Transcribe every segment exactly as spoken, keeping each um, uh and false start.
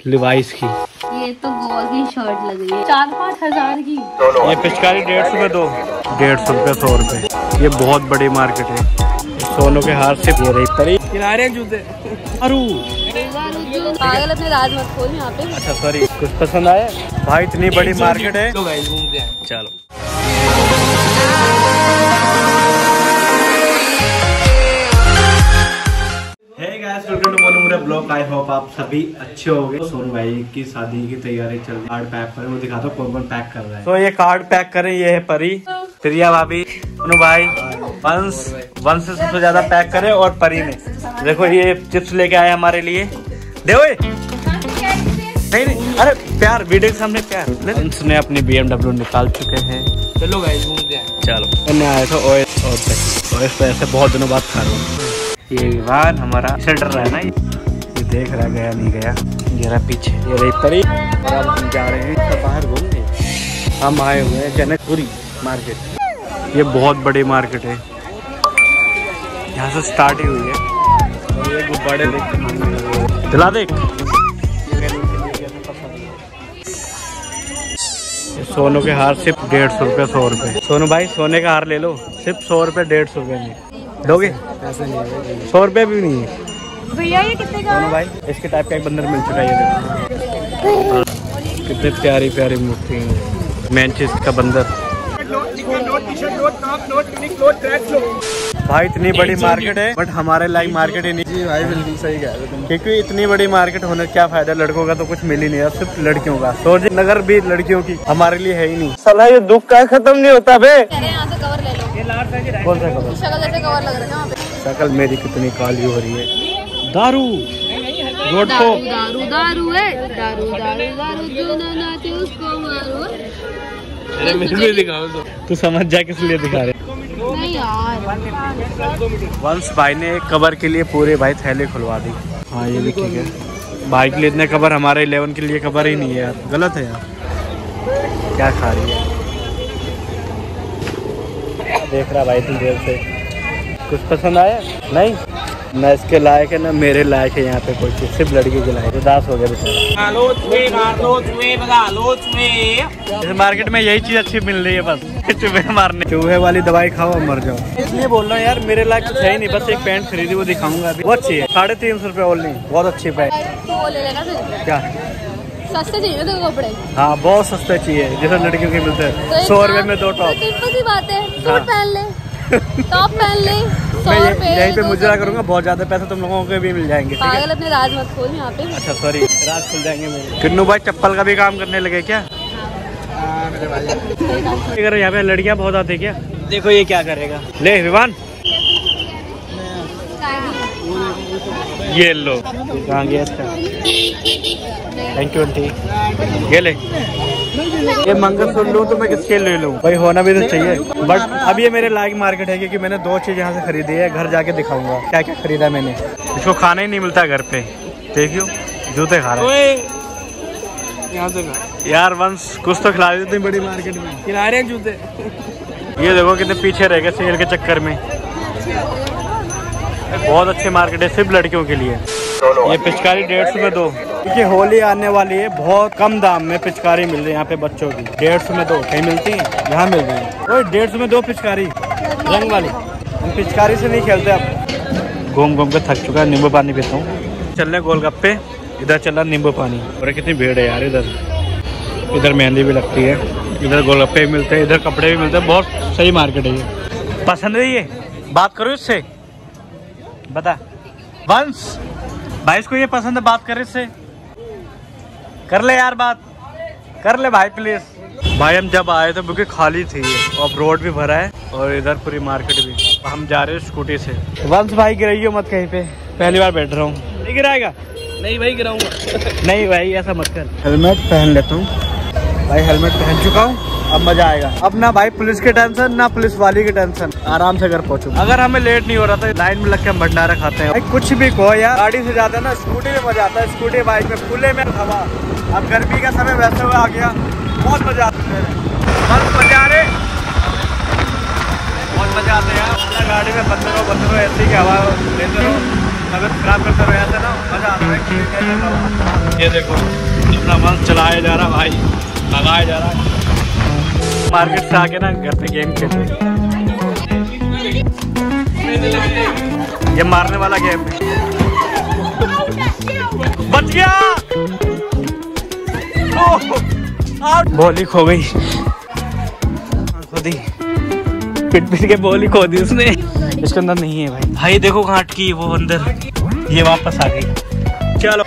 Levi's की। ये तो गोवा की शर्ट लग रही है, चार पाँच हजार की। ये पिचकारी डेढ़ सौ में दो, डेढ़ सौ रुपये सौ रुपये। ये बहुत बड़ी मार्केट है। सोनों के हाथ से ये रही परी किनारे जूते। अरू पागल अपने राज मत खोल यहाँ पे। अच्छा सॉरी, कुछ पसंद आया भाई? इतनी बड़ी मार्केट है। चलो ब्लॉग। आई होप आप सभी अच्छे हो गए। सोनू भाई की शादी की तैयारी चल रही है। कार्ड पैक करें, वो दिखाता हूँ कौन कौन पैक कर रहा है। तो ये कार्ड पैक करें। ये है परी, प्रिया भाभी, सोनू भाई, वंश। वंश से सबसे ज्यादा पैक करे और परी ने देखो ये चिप्स लेके आए हमारे लिए। दे नहीं नहीं, अरे प्यार वीडियो के सामने प्यार। वंश ने अपनी बी एम डब्ल्यू निकाल चुके हैं। चलो गाइस घूमते हैं। चलो मैंने आया था ओएस और ओएस पे ऐसे बहुत दिनों बाद खा रहा हूँ। ये विवान हमारा से डर रहा है ना, ये देख रहा गया नहीं गया। ये रहा पीछे, ये रही परी। और अब हम जा रहे हैं तो बाहर घूमने। हम आए हुए हैं जनकपुरी मार्केट। ये बहुत बड़ी मार्केट है, यहाँ से स्टार्ट ही हुई है। और ये गुब्बारे देख के दिला देख। सोनू के हार सिर्फ डेढ़ सौ रुपये सौ रुपये। सोनू भाई सोने का हार ले लो, सिर्फ सौ रुपये डेढ़ सौ रुपये में दोगे? ऐसा नहीं है, सौ रुपये भी नहीं है भैया। ये कितने का है? भाई इसके टाइप का एक बंदर मिल चुका है। ये देखो कितने प्यारी प्यारी मूर्ति है। मैनचेस का बंदर। भाई इतनी बड़ी मार्केट है बट हमारे लाइक मार्केट ही नहीं। जी भाई बिल्कुल सही कह रहे हो, क्योंकि इतनी बड़ी मार्केट होने क्या फायदा। लड़कों का तो कुछ मिल ही नहीं है, सिर्फ लड़कियों का। सोच नगर भी लड़कियों की, हमारे लिए है ही नहीं। साला ये दुख का खत्म नहीं होता बे। यहाँ से कवर ले लो। कौन सा कवर? शक्ल जैसे कवर लग रहा है। शक्ल मेरी कितनी काली हो रही है। दारू रोड को दारू दारू है, दारू दारू दारू जो ना नाचे उसको मारो। अरे मेरे को दिखाओ तो तू समझ जा किस लिए दिखा रहे। नहीं यार, वंश भाई ने एक कवर के लिए पूरे भाई थैले खुलवा दी। हाँ ये भी ठीक है। भाई के लिए इतने कवर, हमारे इलेवन के लिए कवर ही नहीं है यार। गलत है यार, क्या खा रही है? देख रहा भाई तुम देर से। कुछ पसंद आया? नहीं ना इसके लायक है ना मेरे लायक है। यहाँ पे कोई चीज सिर्फ लड़की के लायक। उदास हो गया बेचारा। इस मार्केट में यही चीज अच्छी मिल रही है, बस चूहे मारने। चूहे वाली दवाई खाओ और मर जाओ। इसलिए बोल रहा हूँ यार, मेरे लायक कुछ है ही नहीं। बस एक पैंट खरीदी, वो दिखाऊंगा अभी। वो अच्छी है, साढ़े तीन सौ रुपये ओनली। बहुत अच्छी पैंट। तो ले लेना फिर। क्या सस्ते चाहिए तो कपड़े? हाँ बहुत सस्ते चाहिए, जैसे लड़कियों के मिलते हैं। सौ रुपए में दो टॉप। सिंपल सी बात है, सूट पहन ले, टॉप पहन ले। मैं यहीं पे मुजरा करूंगा, बहुत ज्यादा पैसे तुम लोगों के भी मिल जाएंगे। पागल अपने राज मत खोल यहाँ पे। अच्छा सॉरी, राज खुल जाएंगे मेरे। किन्नू भाई चप्पल का भी काम करने लगे क्या? अगर यहाँ पे लड़कियाँ बहुत आती है क्या? देखो ये क्या करेगा। ले विवान ये लो। कहाँ गया? अच्छा थैंक यू आंटी। ये ले। ये मंगलसूत्र लूँ तो मैं किसके ले लूँ? भाई होना भी तो चाहिए। बट अब ये मेरे लायक मार्केट है, क्योंकि मैंने दो चीज यहाँ से खरीदी है। घर जाके दिखाऊंगा क्या क्या खरीदा मैंने। इसको खाना ही नहीं मिलता घर पे। देखियो जूते खा रहा है यहाँ से। यार वंश कुछ तो खिला देते बड़ी मार्केट में। खिला रहे हैं जूते। ये देखो कितने पीछे रह गए सेल के चक्कर में। बहुत अच्छी मार्केट है, सिर्फ लड़कियों के लिए। ये पिचकारी डेढ़ सौ में दो, क्योंकि होली आने वाली है। बहुत कम दाम में पिचकारी मिल रही है यहाँ पे बच्चों की। डेढ़ सौ में दो कहीं मिलती है, यहाँ मिल रही है। ओए डेढ़ सौ में दो पिचकारी रंग वाली। हम पिचकारी से नहीं खेलते अब। घूम घूम के थक चुका है, नींबू पानी पीता हूँ। चल रहे गोलगप्पे, इधर चल रहा नींबू पानी। और कितनी भीड़ है यार इधर। इधर मेहंदी भी लगती है, इधर गोलगप्पे भी मिलते हैं, इधर कपड़े भी मिलते हैं। बहुत सही मार्केट है ये। पसंद है ये? बात करो इससे, बता। वंश भाई इसको ये पसंद है, बात कर इससे। कर ले यार, बात कर ले भाई प्लीज। भाई हम जब आए थे क्योंकि खाली थी और रोड भी भरा है और इधर पूरी मार्केट भी। हम जा रहे हैं स्कूटी से। वंश भाई गिराइयो मत कहीं पे, पहली बार बैठ रहा हूँ। नहीं गिराएगा? नहीं भाई गिराऊंगा। नहीं भाई ऐसा मत कर। हेलमेट पहन लेता हूँ भाई, हेलमेट पहन चुका हूँ। अब मजा आएगा। अब ना भाई पुलिस की टेंशन ना पुलिस वाली की टेंशन, आराम से घर पहुंचू। अगर हमें लेट नहीं हो रहा था लाइन में लग के हम भंडारा खाते हैं। भाई कुछ भी कहो यार, गाड़ी से ज्यादा ना स्कूटी में मजा आता है। स्कूटी बाइक में खुले में हवा। अब गर्मी का समय वैसे हुआ आ गया, बहुत मजा आता है। बहुत मजा आ रहे, बहुत मजा आता है यार। गाड़ी में बंद रहो बंद रहो, ऐसी की हवा लेते रहो। तबियत खराब करते रहो ऐसे ना, मजा आता है। ये देखो अपना मन चलाया जा रहा भाई, लगाया जा रहा। मार्केट से आके ना घर पे गेम खेलते, ये मारने वाला गेम है। बच गया, बॉली खो गई, खोदी पिट पिट के बॉली खो दी उसने। इसके अंदर नहीं है भाई। भाई देखो कहाँ अटकी वो अंदर, ये वापस आ गई। चलो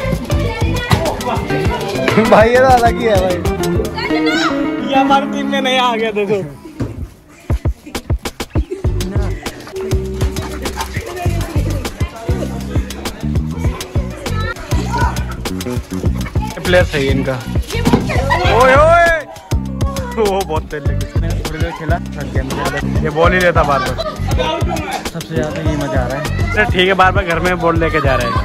भाई ये तो अलग ही है भाई, ये हमारी टीम में नहीं आ गया। देखो प्लेयर सही है इनका। ओए ओए वो बहुत तेज लगी, थोड़ी देर खेला ये बॉल ही लेता बार बार। सबसे ज्यादा ये मजा आ रहा है। ठीक है, बार बार घर में बॉल लेके जा रहे हैं।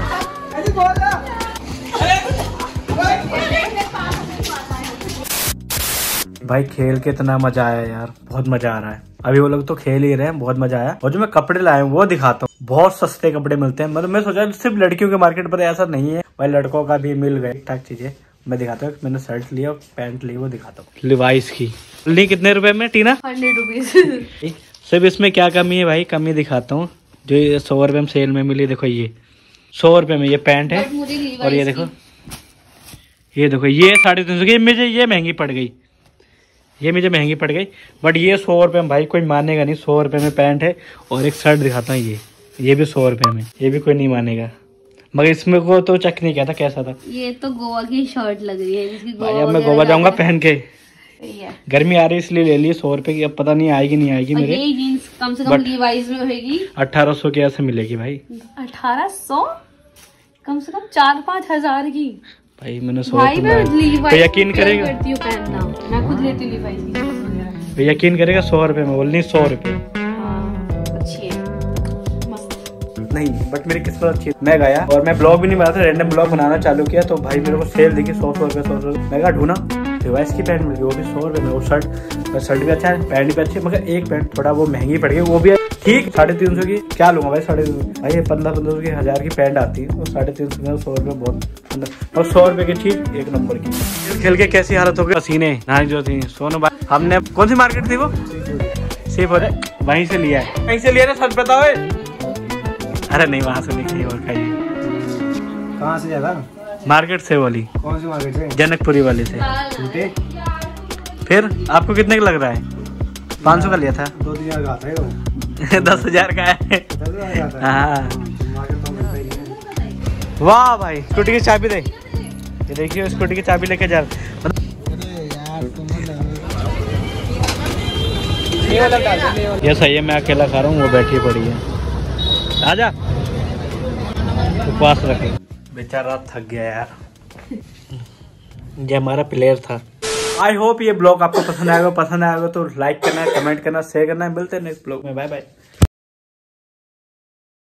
भाई खेल के इतना मजा आया यार, बहुत मजा आ रहा है। अभी वो लोग तो खेल ही रहे हैं, बहुत मजा आया। और जो मैं कपड़े लाए हूँ वो दिखाता हूँ, बहुत सस्ते कपड़े मिलते हैं। मतलब मैं सोचा सिर्फ लड़कियों के मार्केट पर ऐसा नहीं है भाई, लड़कों का भी मिल गए ठीक ठाक चीजें। मैं दिखाता हूँ, मैंने शर्ट लिया और पैंट ली, वो दिखाता हूँ। लिवाइस की ली कितने रुपए में टीना? Hundred rupees. सिर्फ इसमें क्या कमी है भाई, कमी दिखाता हूँ। जो ये सौ रुपए में सेल में मिली, देखो ये सौ रुपए में ये पैंट है। और ये देखो, ये देखो ये साढ़े तीन सौ की मुझे ये महंगी पड़ गई, ये मुझे महंगी पड़ गई। बट ये सौ रुपए में भाई कोई मानेगा नहीं, सौ रुपए में पैंट है। और एक शर्ट दिखाता हूँ, ये ये भी सौ रुपए में, ये भी कोई नहीं मानेगा। मगर इसमें को तो चेक नहीं किया था कैसा था। ये तो गोवा की शर्ट लग रही है, जिसकी भाई अब मैं गोवा जाऊंगा पहन के। गर्मी आ रही है इसलिए ले ली सौ रुपए की। अब पता नहीं आएगी नहीं आएगी मेरे। ये जीन्स कम से कम लीवाइस में होगी अठारह सौ की ऐसे मिलेगी भाई। अठारह सौ कम से कम चार पाँच हजार की भाई। मैंने सौ भाई मैं तो यकीन करेगा, करती हूँ पहनना, मैं खुद लेती हूँ लीवाइस की। यकीन करेगा सौ रुपए में बोलनी, सौ रुपए अच्छी है, मस्त नहीं। बट मेरी किस्मत अच्छी है, मैं गया और मैं ब्लॉग भी नहीं बनाता, रैंडम ब्लॉग बनाना चालू किया। तो भाई मेरे को सेल देखी सौ सौ रुपए सौ सौ मैं कहा ढूंढा डिवाइस की पैंट मिल गई, वो भी सौ रुपए में। वो शर्ट शर्ट भी अच्छा है, पैंट भी अच्छी है। मगर एक पैंट थोड़ा वो महंगी पड़ गई, वो भी ठीक साढ़े तीन सौ की। क्या लूंगा भाई साढ़े तीन सौ भाई, पंद्रह पंद्रह सौ की हजार की पैंट आती है, और साढ़े तीन सौ में सौ रुपये बहुत। और सौ रुपए की चीज एक नंबर की। खेल के कैसी हालत हो गई, पसीने नाई जो थी। सोनू भाई हमने कौन सी मार्केट थी वो, सिर्फ वहीं से लिया है, वहीं से लिया ना, सच बताओ। अरे नहीं, वहाँ से नहीं खाई, और खाइए। कहाँ से ज्यादा मार्केट से वाली। कौन सी मार्केट से? जनकपुरी वाली से। झूठे? फिर आपको कितने का लग रहा है? पाँच सौ का लिया था। दो हजार का आता है वो। दस हजार का है। हाँ वाह भाई, स्कूटी की चाबी दे। ये देखिए स्कूटी की चाबी लेके जा रहा। ये सही है, मैं अकेला खा रहा हूँ, वो बैठी पड़ी है। आजा उपवास रखे, बेचारा थक गया यार। ये हमारा प्लेयर था। आई होप ये ब्लॉग आपको पसंद आएगा। पसंद आएगा तो लाइक करना, कमेंट करना, शेयर करना। मिलते हैं नेक्स्ट ब्लॉग में, बाय बाय।